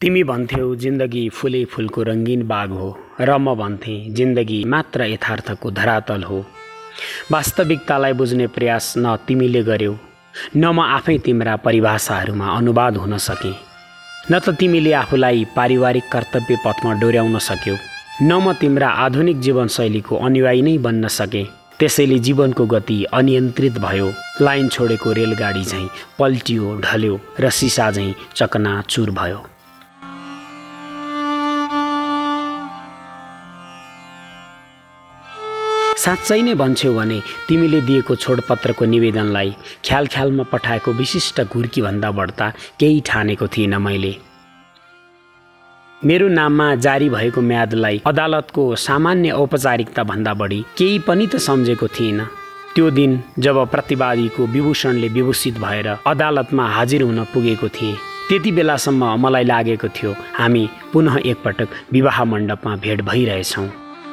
तिमी भन्थ्यौ जिन्दगी फुले फुलको रङ्गीन बाग हो र म भन्थे जिन्दगी मात्र यथार्थको धरातल हो। वास्तविकतालाई बुझ्ने प्रयास न तिमीले गर्यौ, न म आफै तिम्रा परिभाषाहरूमा अनुवाद हुन सकेँ। न त तिमीले आफूलाई पारिवारिक कर्तव्य पथमा डोर्याउन सक्यौ, न म तिम्रा आधुनिक जीवनशैलीको अनुयायी नै बन्न सकेँ। त्यसैले जीवनको गति अनियन्त्रित भयो, लाइन छोडेको रेलगाडी झैँ पल्टियो, ढल्यो र सिसा झैँ चकनाचुर भयो। साँच्चै नै भन्छौ भने तिमीले दिएको छोडपत्रको निवेदनलाई ख्याल ख्यालमा पठाएको विशिष्ट घुर्कीभन्दा बढ्ता केही ठानेको थिइनँ मैले। मेरो नाममा जारी भएको म्यादलाई अदालतको सामान्य औपचारिकता भन्दा बढी केही पनि त सम्झेको थिइनँ। त्यो दिन जब प्रतिवादीको विभूषणले विभूषित भएर अदालतमा हाजिर हुन पुगेको थिएँ, त्यति बेलासम्म मलाई लागेको थियो हामी पुनः एकपटक विवाह मण्डपमा भेट भइरहेछौँ।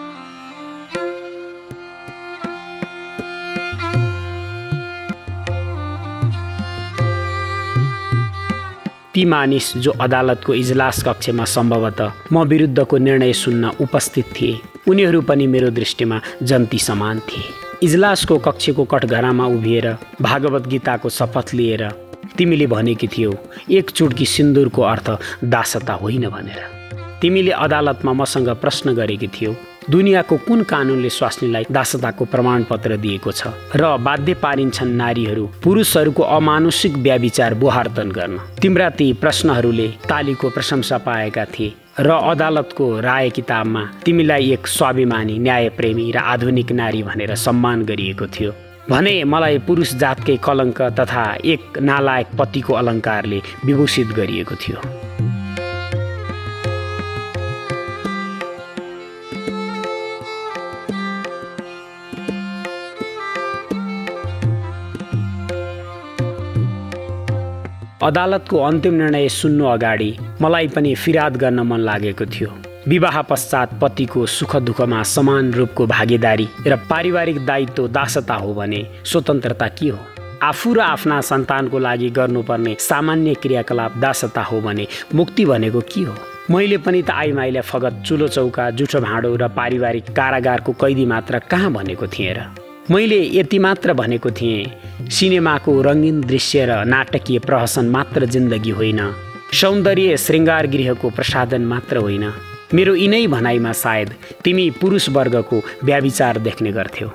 ती मानिस जो अदालतको इजलास कक्षमा सम्भवतः म विरुद्धको निर्णय सुन्न उपस्थित थिए, उनीहरू पनि मेरो दृष्टिमा जन्ती समान थिए। इजलासको कक्षको कठघरामा उभिएर भागवत गीताको शपथ लिएर तिमीले भनेकी थियौ एक चुड्की सिन्दुरको अर्थ दासता होइन भनेर। तिमीले अदालतमा मसँग प्रश्न गरेकी थियौ दुनियाँको कुन कानुनले स्वास्नीलाई दासताको प्रमाणपत्र दिएको छ र बाध्य पारिन्छन् नारीहरू पुरुषहरूको अमानुषिक व्याभिचार बोहार्तन गर्न। तिम्रा ती प्रश्नहरूले तालीको प्रशंसा पाएका थिए र अदालतको राय किताबमा तिमीलाई एक स्वाभिमानी, न्यायप्रेमी र आधुनिक नारी भनेर सम्मान गरिएको थियो भने मलाई पुरुष जातकै कलङ्क तथा एक नालायक पतिको अलङ्कारले विभूषित गरिएको थियो। अदालतको अन्तिम निर्णय सुन्नु अगाडि मलाई पनि फिराद गर्न मन लागेको थियो। विवाह पश्चात पतिको सुख दुःखमा समान रूपको भागीदारी र पारिवारिक दायित्व दासता हो भने स्वतन्त्रता के हो? आफू र आफ्ना सन्तानको लागि गर्नुपर्ने सामान्य क्रियाकलाप दासता हो भने मुक्ति भनेको के हो? मैले पनि त आइमाईलाई फगत चुलो चौका, जुठो भाँडो र पारिवारिक कारागारको कैदी मात्र कहाँ भनेको थिएँ र? मैले यति मात्र भनेको थिएँ सिनेमाको रङ्गीन दृश्य र नाटकीय प्रहसन मात्र जिन्दगी होइन, सौन्दर्य श्रृङ्गार गृहको प्रसाधन मात्र होइन। मेरो यिनै भनाइमा सायद तिमी पुरुष वर्गको व्याभिचार देख्ने गर्थ्यौ।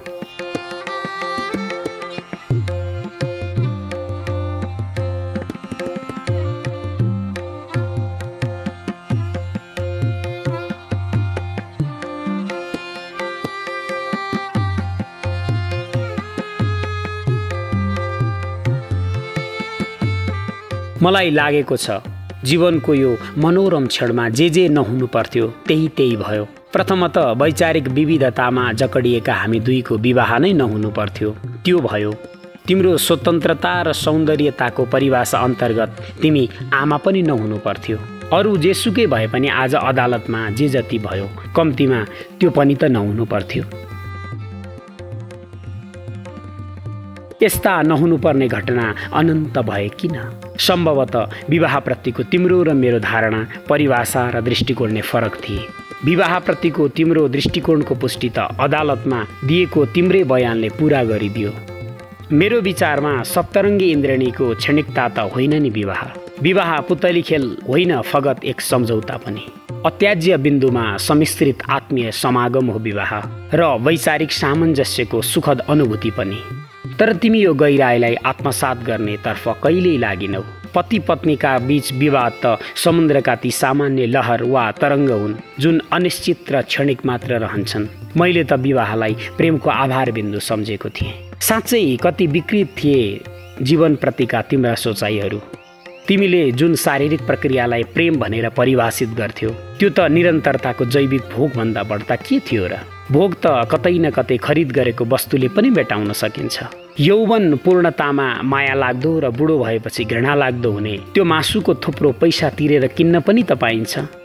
मलाई लागेको छ जीवनको यो मनोरम क्षणमा जे नहुनु पर्थ्यो त्यही भयो। प्रथमतः वैचारिक विविधतामा जकडिएका हामी दुईको विवाह नै नहुनु पर्थ्यो, त्यो भयो। तिम्रो स्वतन्त्रता र सौन्दर्यताको परिभाषा अन्तर्गत तिमी आमा पनि नहुनु पर्थ्यो। अरू जेसुकै भए पनि आज अदालतमा जे जति भयो कम्तीमा त्यो पनि त नहुनु पर्थ्यो। यस्ता नहुनुपर्ने घटना अनन्त भए किन? सम्भवतः विवाहप्रतिको तिम्रो र मेरो धारणा, परिभाषा र दृष्टिकोण नै फरक थिए। विवाहप्रतिको तिम्रो दृष्टिकोणको पुष्टि त अदालतमा दिएको तिम्रै बयानले पुरा गरिदियो। मेरो विचारमा सप्तरङ्गी इन्द्रेणीको क्षणिकता त होइन नि विवाह। विवाह पुतली खेल होइन, फगत एक सम्झौता पनि। अत्याज्य बिन्दुमा सम्मिश्रित आत्मीय समागम हो विवाह र वैचारिक सामञ्जस्यको सुखद अनुभूति पनि। तर तिमी यो गहिराईलाई आत्मसात गर्ने तर्फ कहिल्यै लागिनौ। पति पत्नीका बीच विवाद त समुद्रका ती सामान्य लहर वा तरङ्ग हुन् जुन अनिश्चित र क्षणिक मात्र रहन्छन्। मैले त विवाहलाई प्रेमको आधार बिन्दु सम्झेको थिएँ। साँच्चै कति विकृत थिए जीवनप्रतिका तिम्रा सोचाइहरू। तिमीले जुन शारीरिक प्रक्रियालाई प्रेम भनेर परिभाषित गर्थ्यौ त्यो त निरन्तरताको जैविक भोगभन्दा बढ्ता के थियो र? भोग त कतै न कतै खरिद गरेको वस्तुले पनि मेटाउन सकिन्छ। यौवन पूर्णतामा माया लाग्दो र बुढो भएपछि घृणा लाग्दो हुने त्यो मासुको थुप्रो पैसा तिरेर किन्न पनि त पाइन्छ।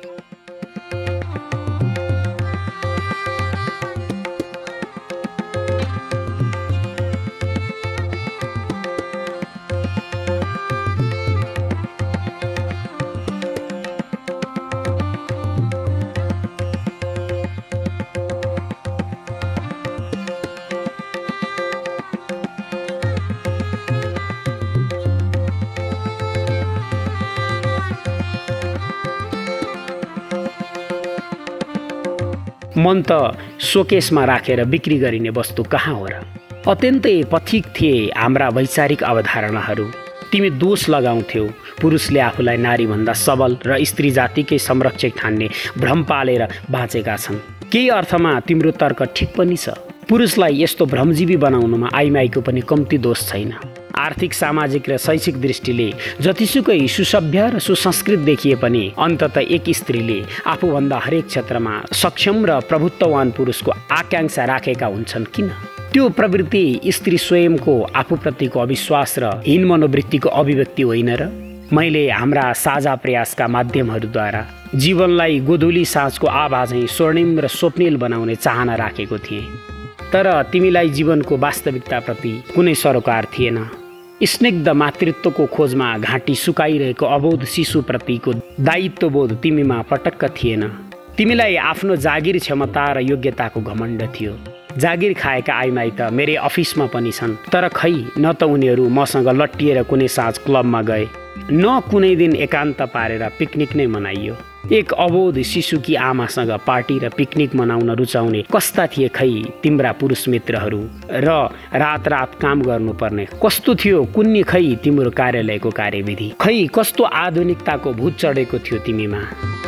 मन त सोकेसमा राखेर बिक्री गरिने वस्तु कहाँ हो र? अत्यन्तै पथिक थिए हाम्रा वैचारिक अवधारणाहरू। तिमी दोष लगाउँथ्यौ पुरुषले आफूलाई नारीभन्दा सबल र स्त्री जातिकै संरक्षक ठान्ने भ्रम पालेर बाँचेका छन्। केही अर्थमा तिम्रो तर्क ठिक पनि छ। पुरुषलाई यस्तो भ्रमजीवी बनाउनुमा आइमाईको पनि कम्ती दोष छैन। आर्थिक, सामाजिक र शैक्षिक दृष्टिले जतिसुकै सुसभ्य र सुसंस्कृत देखिए पनि अन्ततः एक स्त्रीले आफूभन्दा हरेक क्षेत्रमा सक्षम र प्रभुत्ववान पुरुषको आकांक्षा राखेका हुन्छन् किन? त्यो प्रवृत्ति स्त्री स्वयंको आफूप्रतिको अविश्वास र हीन मनोवृत्तिको अभिव्यक्ति होइन र? मैले हाम्रा साझा प्रयासका माध्यमहरूद्वारा जीवनलाई गोधुली साँझको आभा झैँ स्वर्णिम र स्वप्निल बनाउने चाहना राखेको थिएँ। तर तिमीलाई जीवनको वास्तविकताप्रति कुनै सरोकार थिएन। स्निग्ध मातृत्वको खोजमा घाँटी सुकाइरहेको अबोध शिशुप्रतिको दायित्वबोध तिमीमा पटक्क थिएन। तिमीलाई आफ्नो जागिर क्षमता र योग्यताको घमण्ड थियो। जागिर खाएका आइमाई त मेरै अफिसमा पनि छन्, तर खै न त उनीहरू मसँग लट्टिएर कुनै साँझ क्लबमा गए, न कुनै दिन एकान्त पारेर पिकनिक नै मनाइयो। एक अबोध शिशुकी आमासँग पार्टी र पिकनिक मनाउन रुचाउने कस्ता थिए खै तिम्रा पुरुष मित्रहरू? र रात रात काम गर्नुपर्ने कस्तो थियो कुन्नी खै तिम्रो कार्यालयको कार्यविधि? खै कस्तो आधुनिकताको भूत चढेको थियो तिमीमा?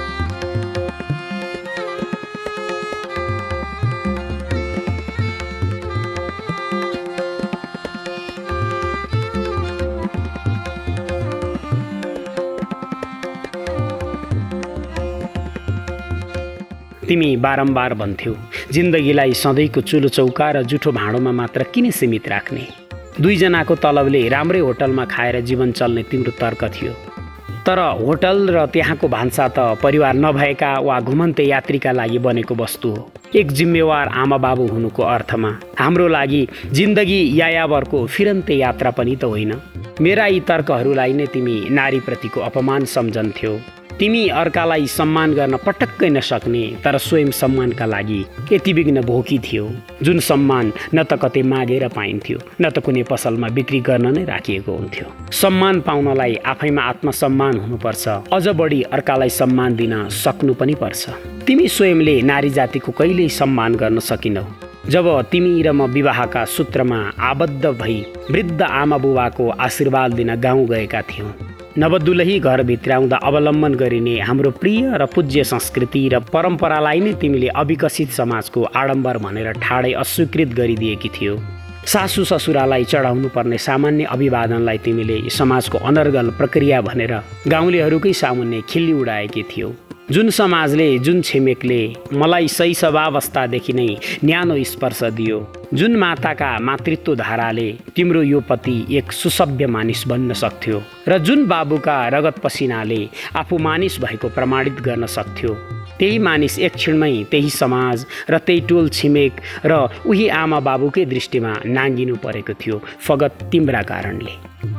तिमी बारम्बार भन्थ्यौ जिन्दगीलाई सधैँको चुलो चौका र जुठो भाँडोमा मात्र किन सीमित राख्ने? दुईजनाको तलबले राम्रै होटलमा खाएर जीवन चल्ने तिम्रो तर्क थियो। तर होटल र त्यहाँको भान्सा त परिवार नभएका वा घुमन्ते यात्रीका लागि बनेको वस्तु हो। एक जिम्मेवार आमा बाबु हुनुको अर्थमा हाम्रो लागि जिन्दगी यायावरको फिरन्ते यात्रा पनि त होइन। मेरा यी तर्कहरूलाई नै तिमी नारीप्रतिको अपमान सम्झन्थ्यौ। तिमी अर्कालाई सम्मान गर्न पटक्कै नसक्ने तर स्वयं सम्मानका लागि यति बिघ्न भोकी थियौ, जुन सम्मान न त कतै मागेर पाइन्थ्यो न त कुनै पसलमा बिक्री गर्न नै राखिएको हुन्थ्यो। सम्मान पाउनलाई आफैमा आत्मसम्मान हुनुपर्छ, अझ बढी अर्कालाई सम्मान दिन सक्नु पनि पर्छ। तिमी स्वयंले नारी जातिको कहिल्यै सम्मान गर्न सकिनौ। जब तिमी र म विवाहका सूत्रमा आबद्ध भई वृद्ध आमा बुबाको आशीर्वाद दिन गाउँ गएका थियौँ, नवदुलही घरभित्र आउँदा अवलम्बन गरिने हाम्रो प्रिय र पूज्य संस्कृति र परम्परालाई नै तिमीले अविकसित समाजको आडम्बर भनेर ठाडै अस्वीकृत गरिदिएकी थियौ। सासू ससुरालाई चढाउनु पर्ने सामान्य अभिवादनलाई तिमीले समाजको अनर्गल प्रक्रिया भनेर गाउँलेहरूकै सामुन्ने खिल्ली उडाएकी थियौ। जुन समाजले, जुन छिमेकले मलाई शैशवावस्थादेखि नै न्यानो स्पर्श दियो, जुन माताका मातृत्व धाराले तिम्रो यो पति एक सुसभ्य मानिस बन्न सक्थ्यो र जुन बाबुका रगत पसिनाले आफू मानिस भएको प्रमाणित गर्न सक्थ्यो, त्यही मानिस एक क्षणमै त्यही समाज र त्यही टोल छिमेक र उही आमा बाबुकै दृष्टिमा नाङ्गिनु परेको थियो फगत तिम्रा कारणले।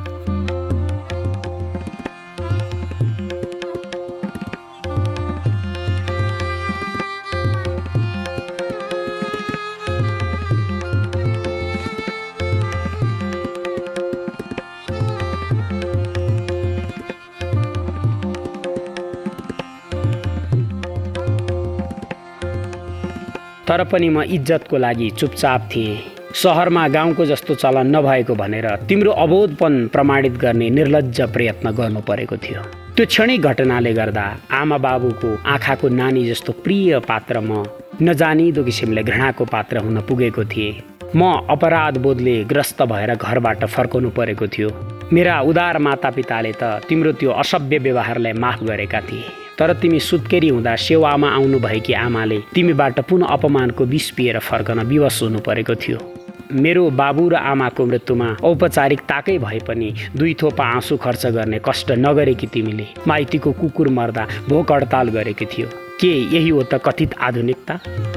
तर पनि म इज्जतको लागि चुपचाप थिएँ। सहरमा गाउँको जस्तो चलन नभएको भनेर तिम्रो अबोधपन प्रमाणित गर्ने निर्लज्ज प्रयत्न गर्नु परेको थियो। त्यो क्षणिक घटनाले गर्दा आमा बाबुको आँखाको नानी जस्तो प्रिय पात्र म नजानिदो किसिमले घृणाको पात्र हुन पुगेको थिएँ। म अपराध बोधले ग्रस्त भएर घरबाट फर्कनु परेको थियो। मेरा उदार मातापिताले त तिम्रो त्यो असभ्य व्यवहारलाई माफ गरेका थिए, तर तिमी सुत्केरी हुँदा सेवामा आउनुभएकी आमाले तिमीबाट पुनः अपमानको विष पिएर फर्कन विवश हुनु परेको थियो। मेरो बाबु र आमाको मृत्युमा औपचारिकताकै भए पनि 2 थोपा आँसु खर्च गर्ने कष्ट नगरेकी तिमीले माइतीको कुकुर मर्दा भोक हडताल गरेकी थियो। के यही हो त कथित आधुनिकता?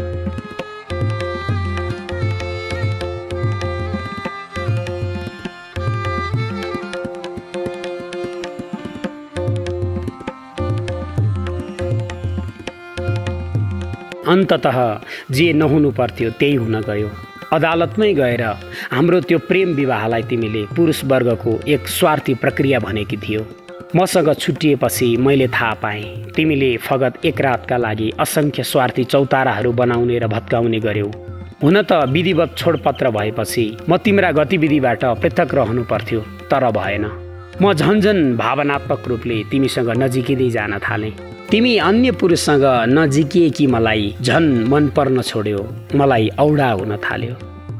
अन्ततः जे नहुनु पर्थ्यो त्यही हुन गयो। अदालतमै गएर हाम्रो त्यो प्रेम विवाहलाई तिमीले पुरुष वर्गको एक स्वार्थी प्रक्रिया भनेकी थियौ। मसँग छुट्टिएपछि मैले थाहा पाएँ तिमीले फगत एक रातका लागि असङ्ख्य स्वार्थी चौताराहरू बनाउने र भत्काउने गर्यौ। हुन त विधिवत छोडपत्र भएपछि म तिम्रा गतिविधिबाट पृथक रहनु पर्थ्यो, तर भएन। म झन्झन भावनात्मक रूपले तिमीसँग नजिकिँदै जान थालेँ। तिमी अन्य पुरुषसँग नजिकिएकी मलाई झन् मन पर्न छोड्यो, मलाई औडा हुन थाल्यो।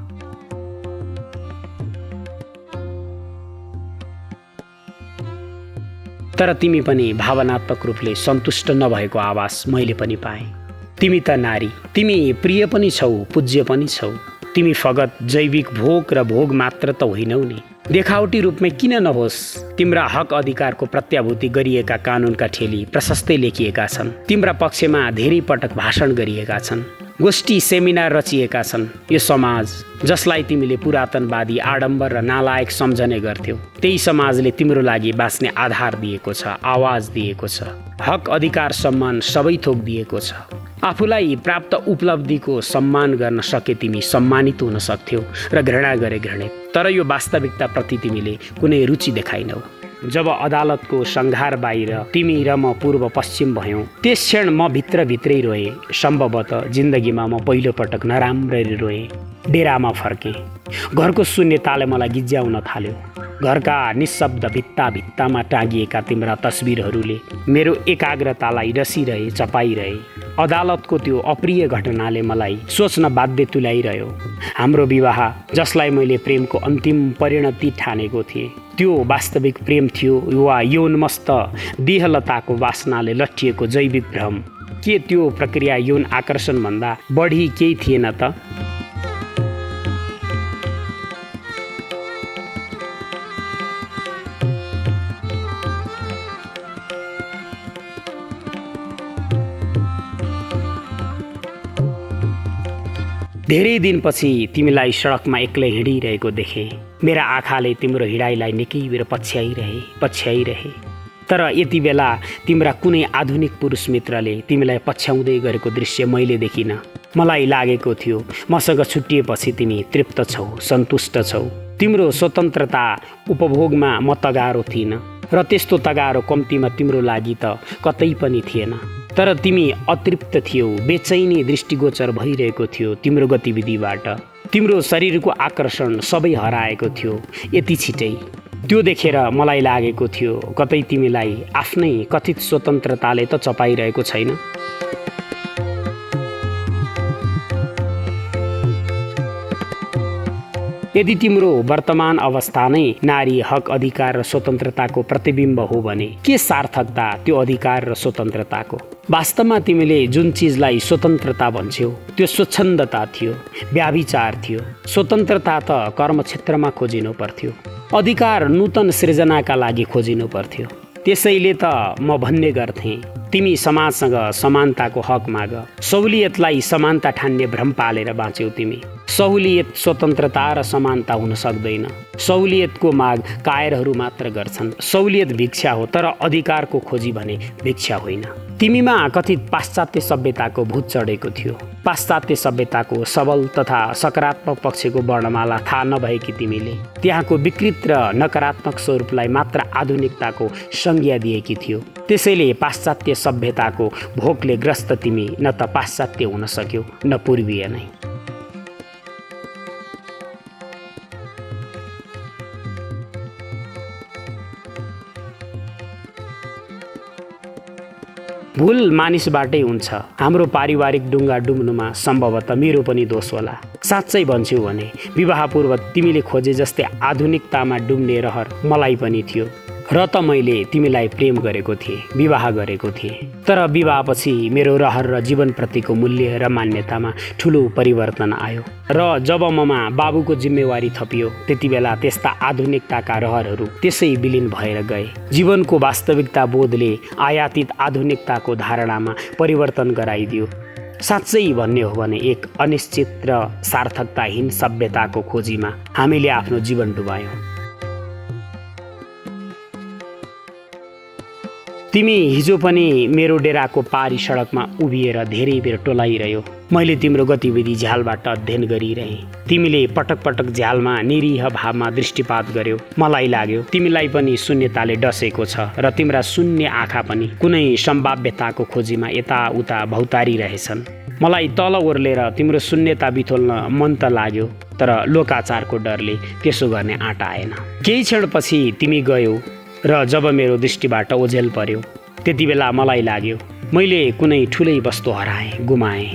तर तिमी पनि भावनात्मक रूपले सन्तुष्ट नभएको आवाज मैले पनि पाएँ। तिमी त नारी, तिमी प्रिय पनि छौ, पूज्य पनि छौ। तिमी फगत जैविक भोग र भोग मात्र त होइनौ नि। देखावटी रूपमै किन नहोस्, तिम्रा हक अधिकारको प्रत्याभूति गरिएका कानुनका ठेली प्रशस्तै लेखिएका छन्। तिम्रा पक्षमा धेरै पटक भाषण गरिएका छन्, गोष्ठी सेमिनार रचिएका छन्। यो समाज जसलाई तिमीले पुरातनवादी, आडम्बर र नालायक सम्झने गर्थ्यौ, त्यही समाजले तिम्रो लागि बाँच्ने आधार दिएको छ, आवाज दिएको छ, हक अधिकार सम्मान सबै थोक दिएको छ। आफूलाई प्राप्त उपलब्धिको सम्मान गर्न सके तिमी सम्मानित हुन सक्थ्यौ र घृणा गरे घृणित। तर यो वास्तविकताप्रति तिमीले कुनै रुचि देखाइनौ। जब अदालतको सङ्घार बाहिर तिमी र म पूर्व पश्चिम भयौँ, त्यस क्षण म भित्रै रोएँ। सम्भवतः जिन्दगीमा म पहिलोपटक नराम्ररी रोएँ। डेरामा फर्केँ। घरको शून्यताले मलाई गिज्याउन थाल्यो। घरका निशब्द भित्तामा टाँगिएका तिम्रा तस्बिरहरूले मेरो एकाग्रतालाई रसिरहे, चपाइरहे। अदालतको त्यो अप्रिय घटनाले मलाई सोच्न बाध्य तुल्याइरह्यो। हाम्रो विवाह, जसलाई मैले प्रेमको अन्तिम परिणति ठानेको थिएँ, त्यो वास्तविक प्रेम थियो वा यौनमस्त देहलताको वासनाले लट्ठिएको जैविक भ्रम? के त्यो प्रक्रिया यौन आकर्षणभन्दा बढी केही थिएन त? धेरै दिनपछि तिमीलाई सडकमा एक्लै हिँडिरहेको देखेँ। मेरा आँखाले तिम्रो हिँडाइलाई निकै बेर पछ्याइरहे। तर यति बेला तिम्रा कुनै आधुनिक पुरुष मित्रले तिमीलाई पछ्याउँदै गरेको दृश्य मैले देखिनँ। मलाई लागेको थियो मसँग छुट्टिएपछि तिमी तृप्त छौ, सन्तुष्ट छौ। तिम्रो स्वतन्त्रता उपभोगमा म तगारो थिइनँ र त्यस्तो तगारो कम्तीमा तिम्रो लागि त कतै पनि थिएन। तर तिमी अतृप्त थियौ, बेचैनी दृष्टिगोचर भइरहेको थियो तिम्रो गतिविधिबाट। तिम्रो शरीरको आकर्षण सबै हराएको थियो यति छिटै। त्यो देखेर मलाई लागेको थियो कतै तिमीलाई आफ्नै कथित स्वतन्त्रताले त चपाइरहेको छैन। यदि तिम्रो वर्तमान अवस्था नै नारी हक अधिकार र स्वतन्त्रताको प्रतिबिम्ब हो भने के सार्थकता त्यो अधिकार र स्वतन्त्रताको? वास्तवमा तिमीले जुन चिजलाई स्वतन्त्रता भन्छौ त्यो स्वच्छन्दता थियो, व्याभिचार थियो। स्वतन्त्रता त कर्मक्षेत्रमा खोजिनु पर्थ्यो, अधिकार नूतन सृजनाका लागि खोजिनु पर्थ्यो। त्यसैले त म भन्ने गर्थेँ, तिमी समाजसँग समानताको हक माग। सहुलियतलाई समानता ठान्ने भ्रम पालेर बाँच्यौ तिमी। सहुलियत स्वतन्त्रता र समानता हुन सक्दैन। सहुलियतको माग कायरहरू मात्र गर्छन्। सहुलियत भिक्षा हो, तर अधिकारको खोजी भने भिक्षा होइन। तिमीमा कथित पाश्चात्य सभ्यताको भूत चढेको थियो। पाश्चात्य सभ्यताको सबल तथा सकारात्मक पक्षको वर्णमाला थाहा नभएकी तिमीले त्यहाँको विकृत र नकारात्मक स्वरूपलाई मात्र आधुनिकताको संज्ञा दिएकी थियो। त्यसैले पाश्चात्य सभ्यताको भोकले ग्रस्त तिमी न त पाश्चात्य हुन सक्यौ न पूर्वीय नै। भूल मानिसबाटै हुन्छ। हाम्रो पारिवारिक डुङ्गा डुब्नुमा सम्भवतः मेरो पनि दोष होला। साँच्चै भन्छु भने विवाहपूर्व तिमीले खोजे जस्तै आधुनिकतामा डुब्ने रहर मलाई पनि थियो र त मैले तिमीलाई प्रेम गरेको थिएँ, विवाह गरेको थिएँ। तर विवाहपछि मेरो रहर र जीवनप्रतिको मूल्य र मान्यतामा ठुलो परिवर्तन आयो र जब ममा बाबुको जिम्मेवारी थपियो त्यति बेला त्यस्ता आधुनिकताका रहरहरू त्यसै विलीन भएर गए। जीवनको वास्तविकता बोधले आयातित आधुनिकताको धारणामा परिवर्तन गराइदियो। साँच्चै भन्ने हो भने एक अनिश्चित र सार्थकताहीन सभ्यताको खोजीमा हामीले आफ्नो जीवन डुबायौँ। तिमी हिजो पनि मेरो डेराको पारी सडकमा उभिएर धेरै बेर टोलाइरह्यो। मैले तिम्रो गतिविधि झ्यालबाट अध्ययन गरिरहेँ। तिमीले पटक पटक झ्यालमा निरीह भावमा दृष्टिपात गर्यो। मलाई लाग्यो तिमीलाई पनि शून्यताले डसेको छ र तिम्रा शून्य आँखा पनि कुनै सम्भाव्यताको खोजीमा यताउता भौतारिरहेछन्। मलाई तल ओर्लेर तिम्रो शून्यता बिथोल्न मन त लाग्यो, तर लोकाचारको डरले त्यसो गर्ने आँट आएन। केही क्षणपछि तिमी गयौ र जब मेरो दृष्टिबाट ओझेल पर्यो त्यति बेला मलाई लाग्यो मैले कुनै ठुलै वस्तु हराएँ, गुमाएँ।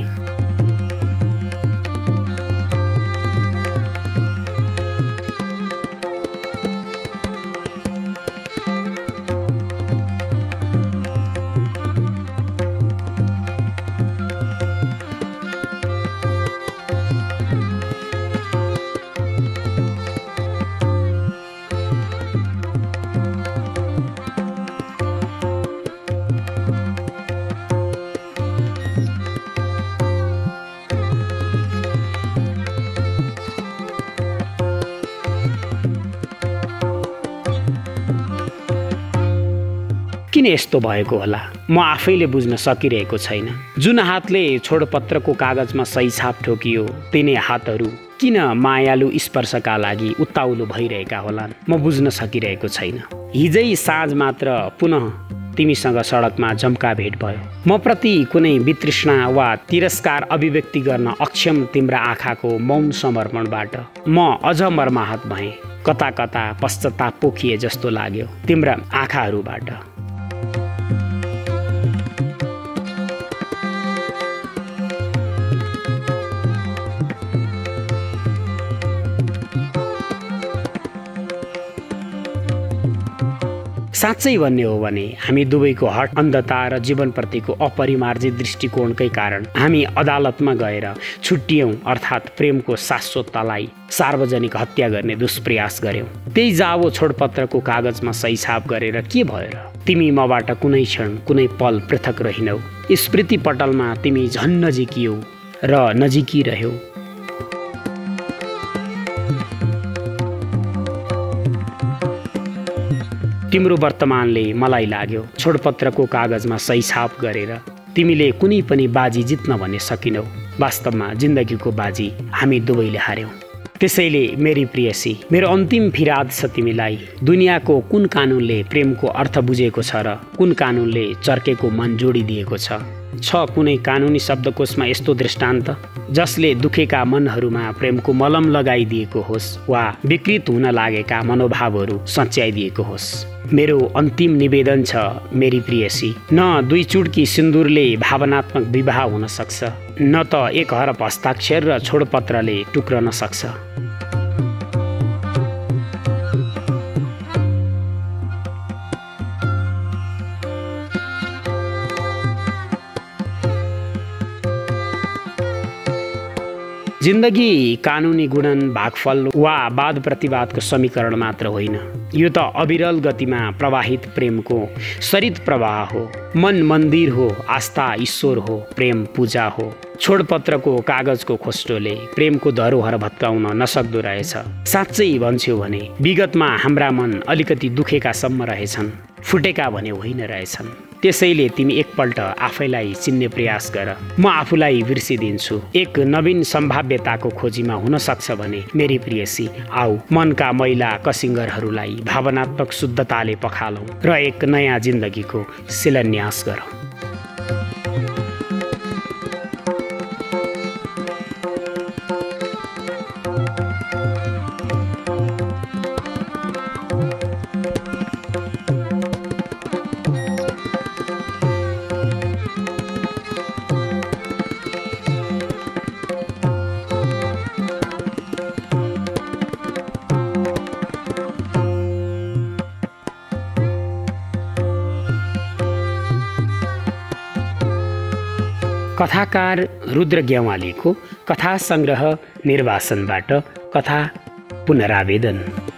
किन यस्तो भएको होला म आफैले बुझ्न सकिरहेको छैन। जुन हातले छोडपत्रको कागजमा सही छाप ठोकियो तिनै हातहरू किन मायालु स्पर्शका लागि उत्ताउलो भइरहेका होलान् म बुझ्न सकिरहेको छैन। हिजै साँझ मात्र पुनः तिमीसँग सडकमा जम्का भेट भयो। म प्रति कुनै वितृष्णा वा तिरस्कार अभिव्यक्ति गर्न अक्षम तिम्रा आँखाको मौन समर्पणबाट म अझ मर्माहत भएँ। कता कता पश्चाताप पोखिए जस्तो लाग्यो तिम्रा आँखाहरूबाट। साँच्चै भन्ने हो भने हामी दुवैको हट अन्धता र जीवनप्रतिको अपरिमार्जित दृष्टिकोणकै कारण हामी अदालतमा गएर छुट्टियौँ, अर्थात् प्रेमको शाश्वततालाई सार्वजनिक हत्या गर्ने दुष्प्रयास गर्यौँ। त्यही जावो छोडपत्रको कागजमा सही छाप गरेर के भयो र? तिमी मबाट कुनै क्षण कुनै पल पृथक रहिनौ। स्मृति पटलमा तिमी झन् नजिकियौ र नजिकिरह्यौ। तिम्रो वर्तमानले मलाई लाग्यो छोडपत्रको कागजमा सही छाप गरेर तिमीले कुनै पनि बाजी जित्न भन्ने सकिनौ। वास्तवमा जिन्दगीको बाजी हामी दुवैले हार्यौँ। त्यसैले मेरी प्रियसी, मेरो अन्तिम फिराद छ तिमीलाई। दुनियाँको कुन कानुनले प्रेमको अर्थ बुझेको छ र कुन कानुनले चर्केको मन जोडिदिएको छ कुनै कानुनी शब्दकोशमा यस्तो दृष्टान्त जसले दुखेका मनहरूमा प्रेमको मलम लगाइदिएको होस् वा विकृत हुन लागेका मनोभावहरू सच्याइदिएको होस्? मेरो अन्तिम निवेदन छ मेरी प्रियसी, न दुई चुड्की सिन्दुरले भावनात्मक विवाह हुन सक्छ, न त एक हरफ हस्ताक्षर र छोडपत्रले टुक्रन सक्छ। जिन्दगी कानुनी गुणन, भागफल वा वाद प्रतिवादको समीकरण मात्र होइन। यो त अविरल गतिमा प्रवाहित प्रेमको सरित प्रवाह हो। मन मन्दिर हो, आस्था ईश्वर हो, प्रेम पूजा हो। छोडपत्रको कागजको खोस्टोले प्रेमको धरोहर भत्काउन नसक्दो रहेछ। साँच्चै भन्छु भने विगतमा हाम्रा मन अलिकति दुखेकासम्म रहेछन्, फुटेका भने होइन रहेछन्। त्यसैले तिमी एकपल्ट आफैलाई चिन्ने प्रयास गर। म आफूलाई बिर्सिदिन्छु। एक नवीन सम्भाव्यताको खोजीमा हुन सक्छ भने मेरी प्रियसी, आऊ मनका मैला कसिङ्गरहरूलाई भावनात्मक शुद्धताले पखालौँ र एक नयाँ जिन्दगीको शिलान्यास गरौँ। कथाकार रुद्र ग्यावालीको कथा सङ्ग्रह निर्वासनबाट कथा पुनरावेदन।